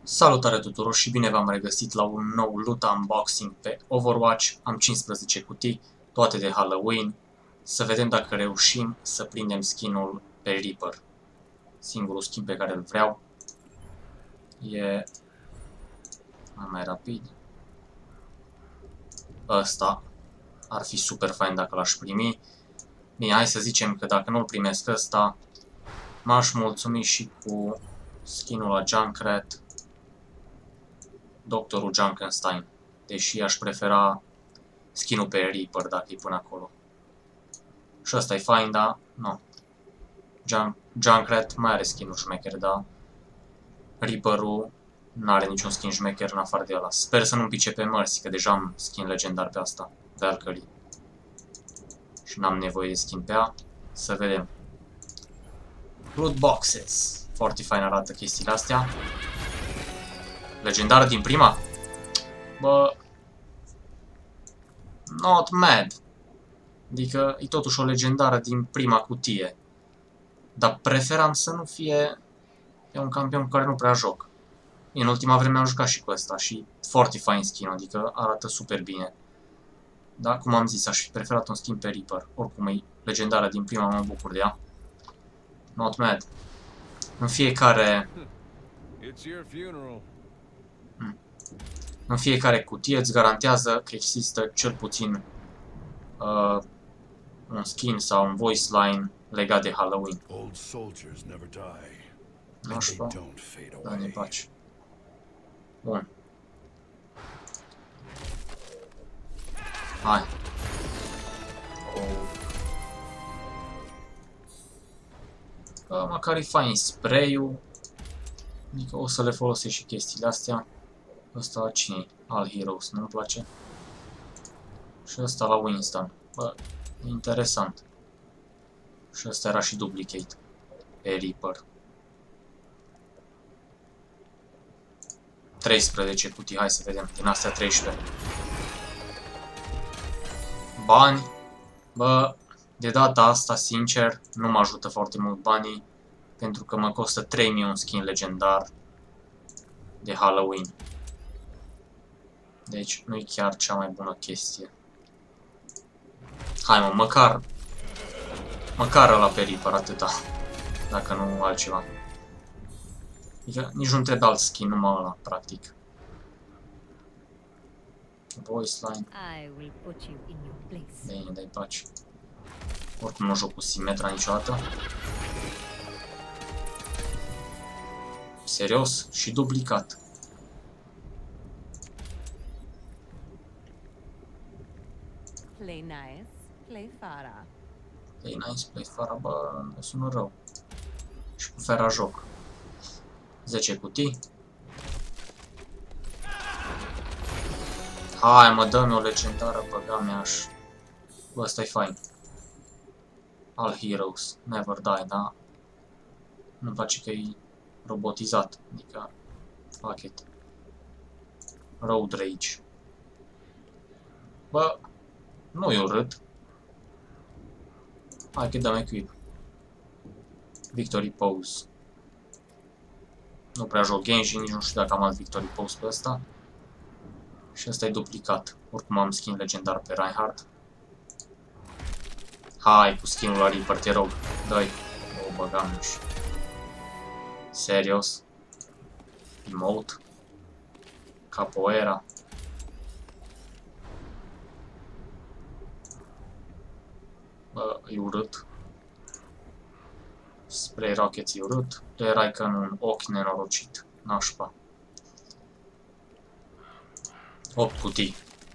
Salutare tuturor și bine v-am regăsit la un nou loot unboxing pe Overwatch. Am 15 cutii, toate de Halloween. Să vedem dacă reușim să prindem skin-ul pe Reaper. Singurul skin pe care îl vreau e mai rapid. Ăsta ar fi super fain dacă l-aș primi. Bine, hai să zicem că dacă nu-l primesc ăsta, m-aș mulțumi și cu skin-ul la Junkrat, Doctorul Junkenstein, deși aș prefera skin-ul pe Reaper dacă e până acolo. Și ăsta e fain, dar nu. Junkrat mai are skin-uri șmechere, dar Reaper-ul nu are niciun skin șmecher în afară de ăla. Sper să nu-mi pice pe Mercy, că deja am skin legendar pe asta, Valkyrie. Și n-am nevoie de skin pe ea. Să vedem. Loot boxes. Foarte fain arată chestiile astea. Legendară din prima? Bă... Not mad. Adică e totuși o legendară din prima cutie. Dar preferam să nu fie pe un campion cu care nu prea joc. În ultima vreme am jucat și cu ăsta și foarte fain skin, adică arată super bine. Da, cum am zis, aș fi preferat un skin pe Reaper. Oricum e legendară din prima, mă bucur de ea. Not mad. În fiecare cutie îți garantează că există cel puțin un skin sau un voice line legat de Halloween. Nu știu, da, ne place. Bun. Hai. Măcar e fain spray-ul. Adică o să le folosesc și chestiile astea. Ăsta cine-i? All Heroes, nu-mi place. Și ăsta la Winston. Bă, e interesant. Și ăsta era și duplicate. Pe Reaper. 13 cutii, hai să vedem. Din astea 13. Bani. Bă, de data asta, sincer, nu mă ajută foarte mult banii. Pentru că mă costă 3000 un skin legendar de Halloween. Deci nu e chiar cea mai bună chestie. Hai mă, măcar ăla pe Reaper, atâta. Dacă nu altceva. Adică nici nu trebuie alt skin, numai ăla, practic. Voice line. Bine, dai pace. Oricum nu joc cu Symmetra niciodată. Serios? Și duplicat. Play nice, play Pharah. Play nice, play Pharah, bă, mă sună rău. Și cu Pharah joc. 10 cutii. Hai mă, dă-mi o legendară, băga mea-aș. Bă, ăsta-i fain. All Heroes, Never Die, da? Nu-mi place că e robotizat, adică, fuck it. Road Rage. Bă, nu-i urât. Hai că dăm equip. Victory Pose. Nu prea joc Genshin, nici nu știu dacă am alt Victory Pose pe ăsta. Și ăsta e duplicat. Oricum am skin legendar pe Reinhardt. Hai cu skin-ul la Reaper, te rog. Dă-i. O băgam și. Serios. Emote. Capoeira. Bă, e urât. Spray Rockets e urât. Tu erai ca în un ochi nenorocit. Nașpa. 8 cutii.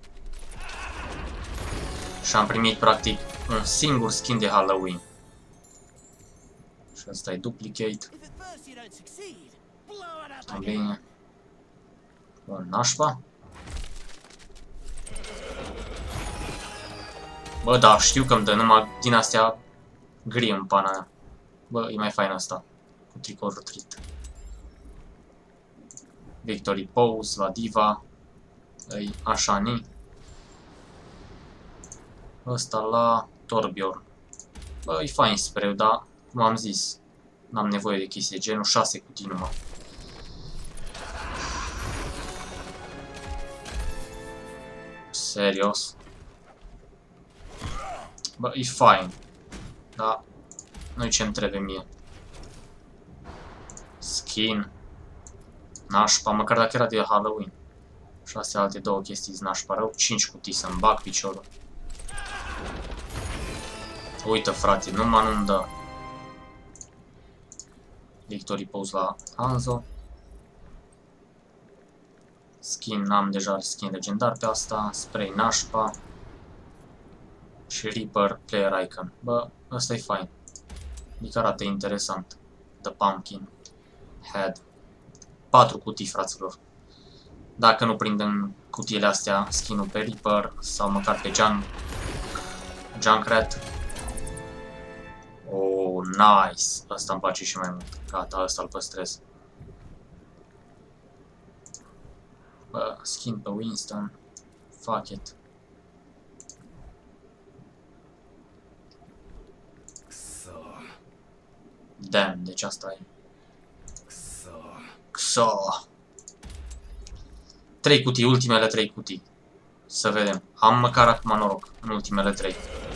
Și am primit practic un singur skin de Halloween. Și ăsta e duplicate. Bine. Bun, nașpa. Bă, da, știu că îmi dă numai din astea gri în pana mea. Bă, e mai fain asta. Cu tricou retreat. Victory Pose la Diva. E așa ni. Ăsta la Torbjorn. Bă, e fain spray-ul, dar, cum am zis, n-am nevoie de chestii de genul, 6 cutii numai. Serios. Bă, e fain. Da. Nu-i ce-mi trebuie mie. Skin. Nașpa, măcar dacă era de Halloween. Și astea alte două chestii nașpa rău. 5 cutii să-mi bag piciorul. Uită, frate, numai nu-mi dă. Victory Pose la Hanzo. Skin, am deja skin legendar pe asta. Spray nașpa. Și Reaper Player Icon. Bă, ăsta e fain. Adică arată interesant. The Pumpkin Head. 4 cutii, fraților. Dacă nu prind în cutiile astea skin-ul pe Reaper sau măcar pe Junkrat. Oh, nice! Asta îmi place și mai mult. Gata, ăsta îl păstrez. Bă, skin pe Winston. Fuck it. Damn, deci asta e. Xo. 3 cutii, ultimele 3 cutii. Să vedem. Am măcar acum noroc în ultimele 3.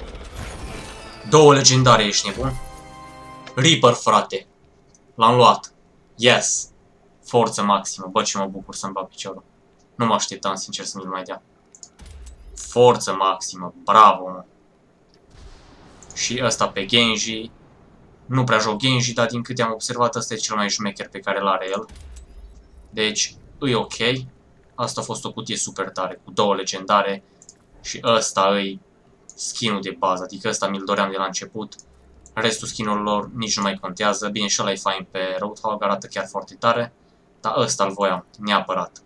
2 legendare, ești nebun? Reaper, frate. L-am luat. Yes. Forță maximă. Bă, ce mă bucur să-mi bag piciorul. Nu mă așteptam, sincer, să mi-l mai dea. Forță maximă. Bravo, mă. Și ăsta pe Genji. Nu prea joc Genji, dar din câte am observat, ăsta e cel mai șmecher pe care l-are el. Deci, e ok. Asta a fost o cutie super tare, cu 2 legendare. Și ăsta e skin-ul de bază, adică ăsta mi-l doream de la început. Restul skin-urilor nici nu mai contează. Bine, și ăla e fain pe Roadhog, arată chiar foarte tare. Dar ăsta îl voiam, neapărat.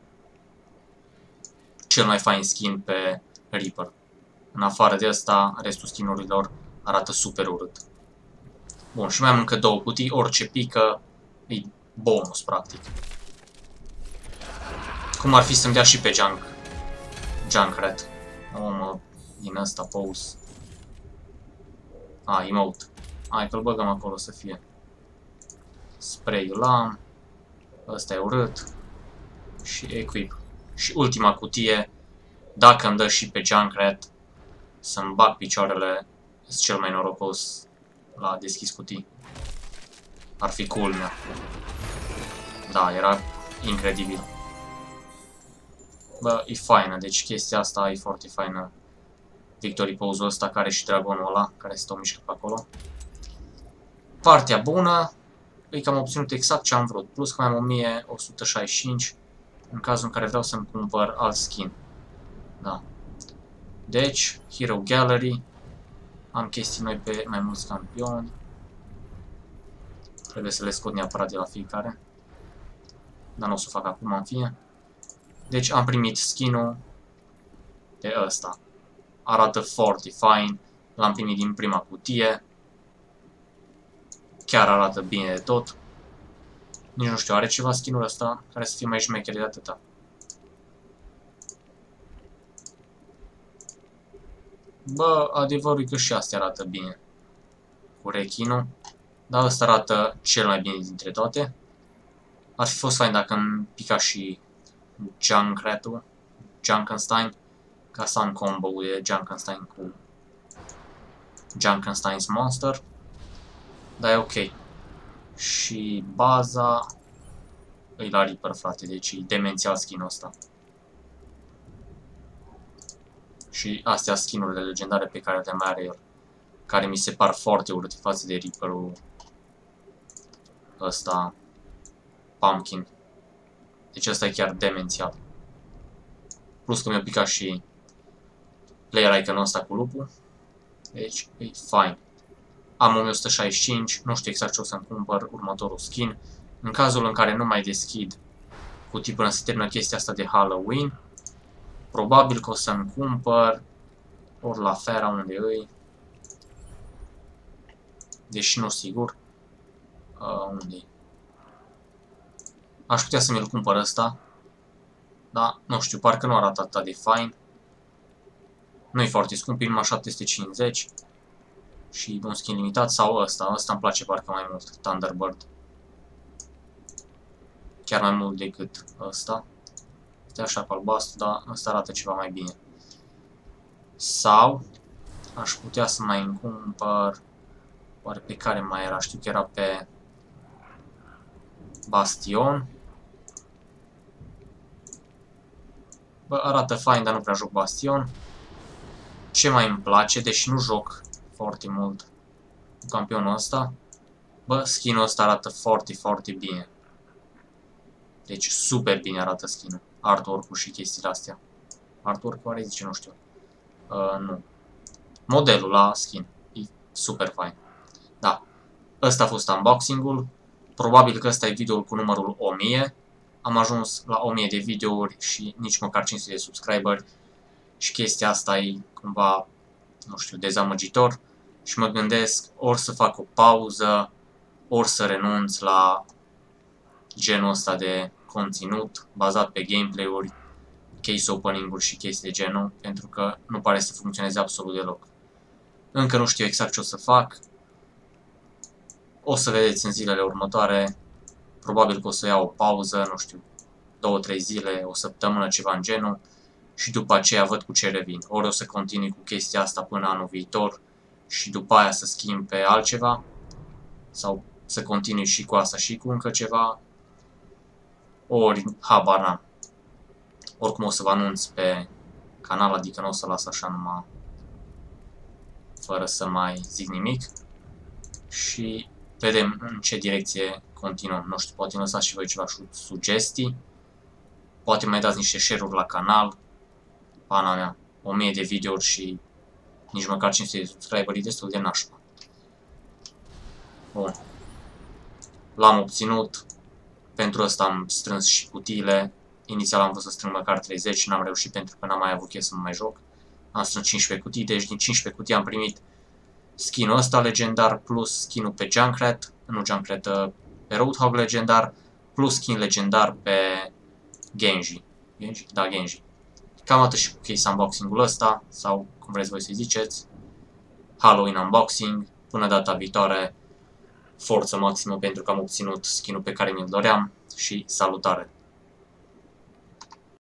Cel mai fain skin pe Reaper. În afară de ăsta, restul skin-urilor arată super urât. Bun, și mai am încă 2 cutii, orice pică e bonus, practic. Cum ar fi să-mi dea și pe Junkrat. O, mă, din ăsta pose. A, emote. Hai că-l băgăm acolo să fie. Spray-ul l-am. Ăsta e urât. Și equip. Și ultima cutie. Dacă îmi dă și pe Junkrat, să-mi bag picioarele, sunt cel mai norocos la deschis cutii. Ar fi culmea. Da, era incredibil. Bă, e faină, deci chestia asta e foarte faină. Victory Pose-ul ăsta, care și dragonul ăla, care se tot mișcă pe acolo. Partea bună, e că am obținut exact ce am vrut, plus că mai am 1165, în cazul în care vreau să-mi cumpăr alt skin. Da. Deci, Hero Gallery, am chestii noi pe mai mulți campioni. Trebuie să le scot neapărat de la fiecare. Dar nu o să o fac acum, în fine. Deci am primit skin-ul de ăsta. Arată foarte fain. L-am primit din prima cutie. Chiar arată bine de tot. Nici nu știu, are ceva skin-ul ăsta care să fie mai șmecher de atâta. Bă, adevărul e că și astea arată bine. Cu rechinul. Dar ăsta arată cel mai bine dintre toate. Ar fi fost fain dacă îmi pica și Junkrat-ul, Junkenstein, ca să am combo de Junkenstein cu Junkenstein's Monster. Dar e ok. Și baza e la Reaper, frate, deci e demențial skin-ul ăsta. Și astea skin-urile legendare pe care le mai are el, care mi se par foarte urâte față de Reaper-ul ăsta, Pumpkin. Deci ăsta e chiar demențial. Plus că mi-a picat și player icon-ul ăsta cu lupul. Deci e fine. Am 1165, nu știu exact ce o să-mi cumpăr următorul skin. În cazul în care nu mai deschid cutii până se termină chestia asta de Halloween, probabil că o să-mi cumpăr ori la Fera, unde îi. Deși nu sigur. Unde-i? Aș putea să mi-l cumpăr ăsta. Da, nu știu, parcă nu arată atât de fain. Nu e foarte scump, e numai 750. Și un skin limitat sau ăsta. Ăsta îmi place parcă mai mult, Thunderbird. Chiar mai mult decât ăsta. Este așa cu albastru, dar ăsta arată ceva mai bine. Sau aș putea să mai îmi cumpăr... Oare pe care mai era? Știu că era pe Bastion. Bă, arată fain, dar nu prea joc Bastion. Ce mai îmi place, deși nu joc foarte mult cu campionul ăsta. Bă, skin-ul ăsta arată foarte, foarte bine. Deci super bine arată skin-ul. Artwork-ul și chestiile astea. Artwork-ul are, zice, nu știu. Nu. Modelul la skin. E super fain. Da. Ăsta a fost unboxing-ul. Probabil că ăsta e videoul cu numărul 1000. Am ajuns la 1000 de videouri și nici măcar 500 de subscriberi. Și chestia asta e cumva, nu știu, dezamăgitor. Și mă gândesc ori să fac o pauză, ori să renunț la genul ăsta de conținut bazat pe gameplay-uri, case opening-uri și chestii de genul, pentru că nu pare să funcționeze absolut deloc. Încă nu știu exact ce o să fac. O să vedeți în zilele următoare. Probabil că o să iau o pauză, nu știu, 2-3 zile, o săptămână, ceva în genul. Și după aceea văd cu ce revin. Ori o să continui cu chestia asta până anul viitor și după aia să schimb pe altceva. Sau să continui și cu asta și cu încă ceva. Ori, habar n-am. Oricum o să vă anunț pe canal, adică nu o să las așa numai fără să mai zic nimic. Și vedem în ce direcție continuăm. Nu știu, poate lăsați și voi ceva sugestii. Poate mai dați niște share-uri la canal. Pana mea, 1000 de videouri și nici măcar 500 de subscriberi, e destul de nașpa. Bun. L-am obținut. Pentru asta am strâns și cutiile. Inițial am vrut să strâng măcar 30, n-am reușit pentru că n-am mai avut chef să mai joc. Am strâns 15 cutii, deci din 15 cutii am primit skin-ul ăsta legendar, plus skin-ul pe Junkrat, nu Junkrat, pe Roadhog legendar, plus skin legendar pe Genji. Genji? Da, Genji. Cam atât și cu case unboxing-ul ăsta, sau cum vreți voi să-i ziceți. Halloween unboxing. Până data viitoare, forță maximă pentru că am obținut skin-ul pe care mi-l doream și salutare!